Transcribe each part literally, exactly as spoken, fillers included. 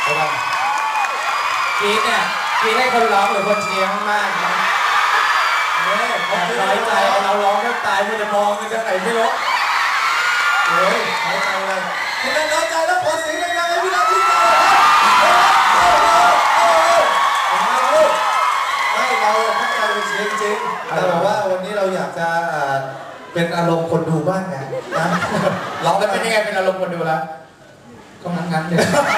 กีดเนี่ยกีดให้คนร้องหรือคนเชียร์มากนะเนี่ยผมน้อยใจเราร้องก็ตายมันจะมองมันจะไหนไม่รู้โอ้ยน้อยใจเลยพี่นัทน้อยใจแล้วขอเสียงดังๆให้พี่นัทที่ต่อไม่เราตั้งใจเป็นเชียร์จริงแต่บอกว่าวันนี้เราอยากจะเป็นอารมณ์คนดูบ้างไงนะร้องแล้วเป็นยังไงเป็นอารมณ์คนดูแล้วก็งั้นๆเลย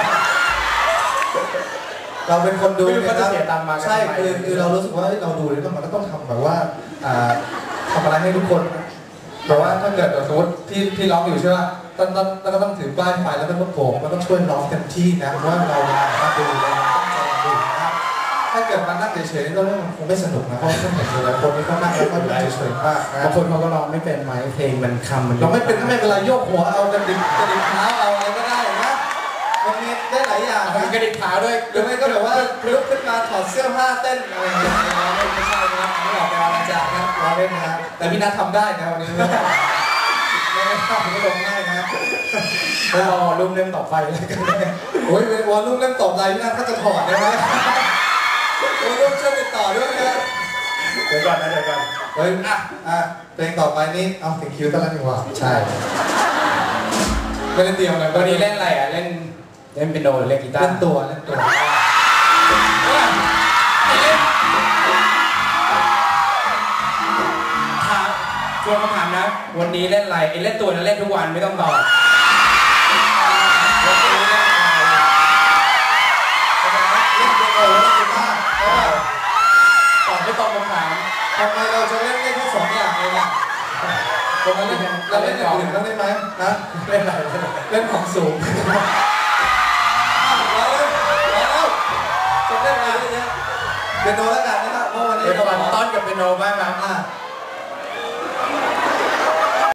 เราเป็นคนดูเนี่ยนะใช่คือคือเรารู้สึกว่าเราดูเนี่ยมันก็ต้องทำแบบว่าทำอะไรให้ทุกคนแต่ว่าถ้าเกิดสมมติที่ที่ร้องอยู่ใช่ไหมต้องต้องก็ต้องถือป้ายไฟแล้วต้องโผล่ก็ต้องช่วยร้องเต็มที่นะเพราะว่าเรามาดูเราต้องใจดูนะถ้าเกิดมานั่งเฉยๆก็เรื่องมันคงไม่สนุกนะเพราะท่านเห็นเลยคนนี้เขานั่งแล้วก็ดูเฉยๆมากนะบางคนเขาก็ร้องไม่เป็นไหมเพลงมันคำมันร้องไม่เป็นก็ไม่เป็นไรโยกหัวเอากระดิกกระดิกเท้าเอาอะไรก็ได้นะมันมีได้หลายอย่างนะกระดิกเท้าด้วยหรือไม่ก็แบบว่าลุกขึ้นมาถอดเสื้อผ้าเต้นอะไรอย่างเงี้ยไม่ใช่นะไม่ออกไปออกมาจากนะร้องเล่นนะแต่พี่นัททำได้นะวันนี้ไม่ไม่ทำไม่ลงง่ายนะแล้วรอรุ่มเล่มต่อไปเลยกันโอ้ยวอลลุ่มเล่มต่อไปพี่นัทถ้าจะถอดได้ไหมวอลลุ่มช่วยติดต่อด้วยนะเดี๋ยวก่อนนะเดี๋ยวก่อนเฮ้ยอ่ะอ่ะเพลงต่อไปนี่เอาถึงคิวตั้งแล้วดีกว่าใช่ไม่ได้เตรียมเลยวันนี้เล่นอะไรอ่ะเล่นเล่นเปียโนหรือเล่นกีตาร์เล่นตัวเล่นตัวถามชวนคำถามนะวันนี้เล่นอะไรไอ้เล่นตัวนะเล่นทุกวันไม่ต้องตอบวันนี้เล่นอะไรเล่นเปียโนเล่นกีตาร์ตอบไม่ตรงคำถามทำไมเราจะเล่นได้แค่สองอย่างเลยนะตรงนั้นเราเล่นอย่างอื่นได้ไหมนะเล่นอะไรเล่นของสูงจะเล่นอะไรเนี่ยเปียโนแล้วกันนะครับเพราะวันนี้เราต้อนกับเปียโนบ้างนะ